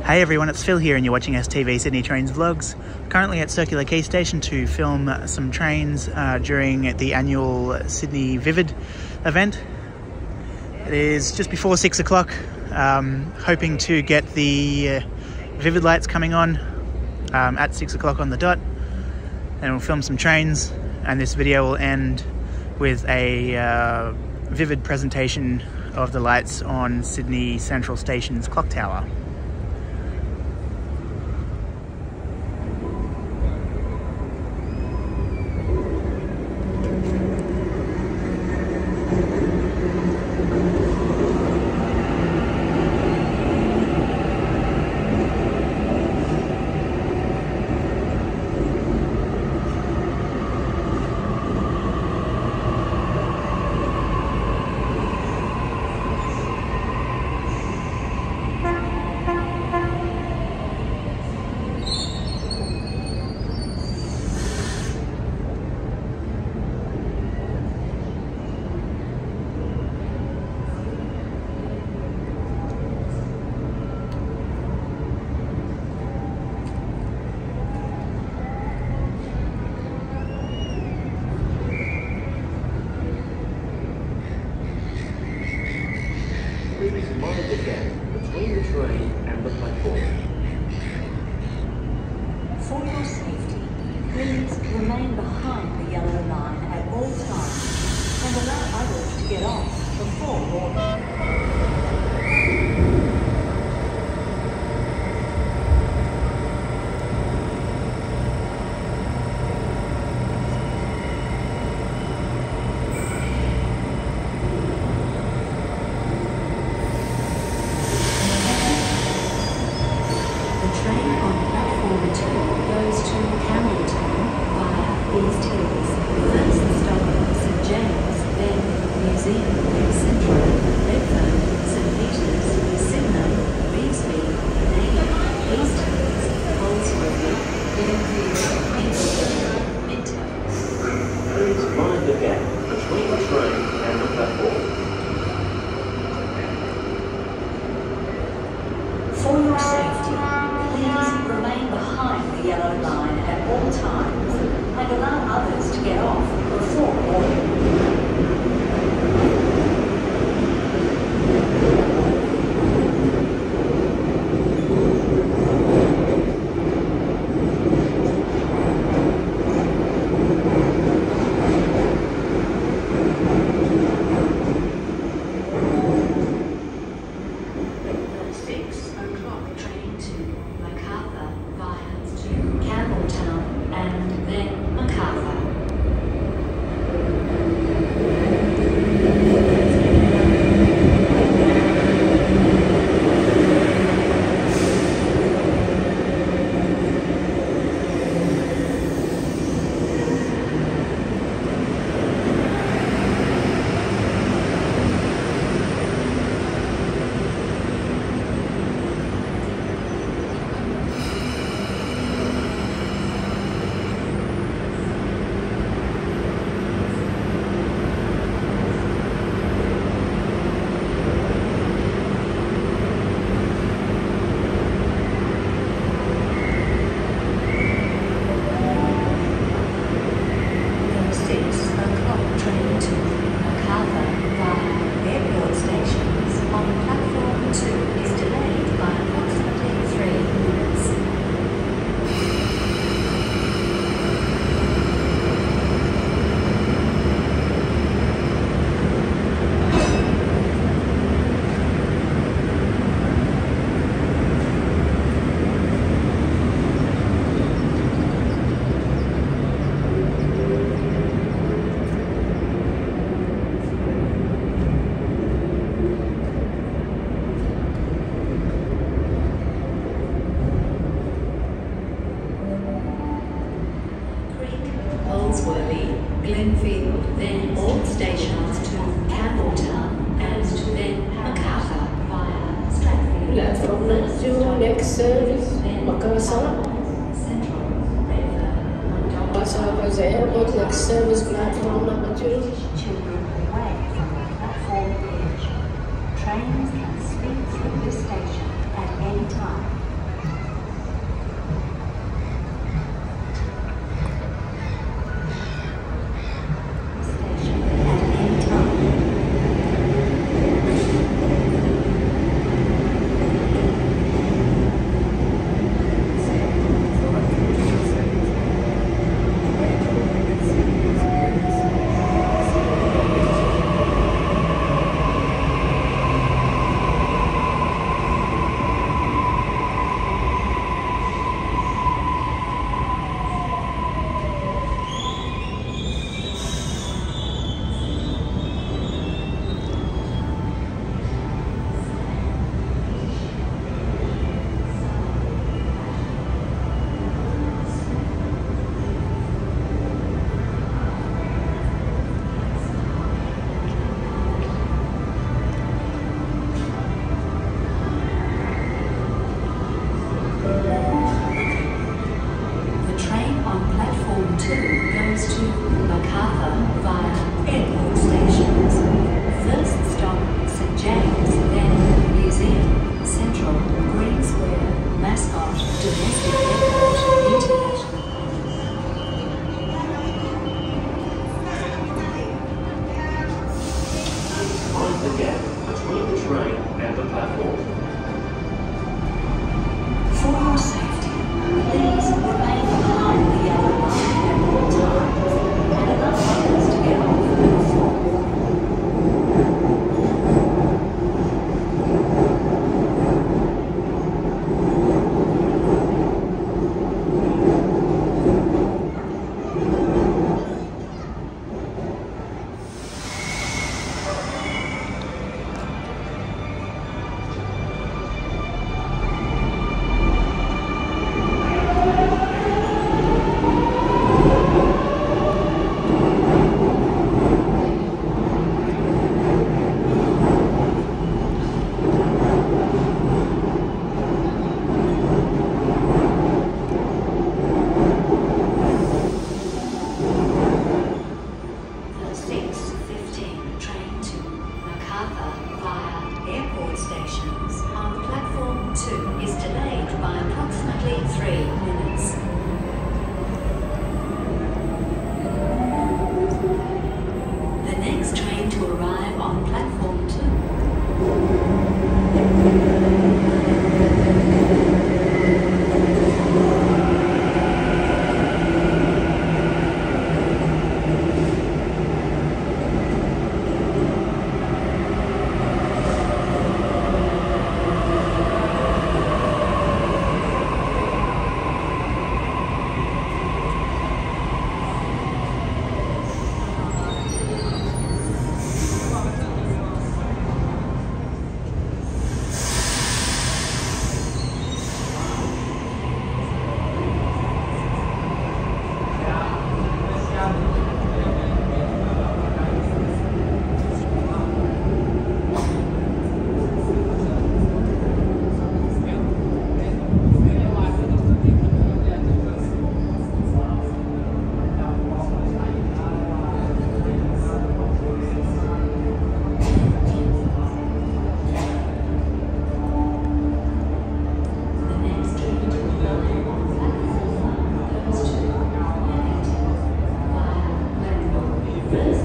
Hey everyone, it's Phil here and you're watching STV Sydney Trains Vlogs. Currently at Circular Quay Station to film some trains during the annual Sydney Vivid event. It is just before 6 o'clock, hoping to get the Vivid lights coming on at 6 o'clock on the dot, and we'll film some trains, and this video will end with a Vivid presentation of the lights on Sydney Central Station's clock tower. Please mind the gap between the train and the platform. For your safety, please remain behind the yellow line at all times and allow others to get off before boarding. East Hills, first stop St James, then Museum, Central, Redfern, St Peters, Sydenham, Beesby, Naylor, East Hills, Holsworthy, Glenfield, Minto. Please mind the gap between the train and the platform. For your safety, please remain behind the yellow line at all times and allow others to get off before boarding. Glenfield, then all stations to Campbelltown and then Macarthur via Stratfield. Platform number 2, next service, Macarthur. Central, Redfern, Macarthur's airport, next service, platform number 2. Children away from the platform edge. Trains can speed through this station at any time. First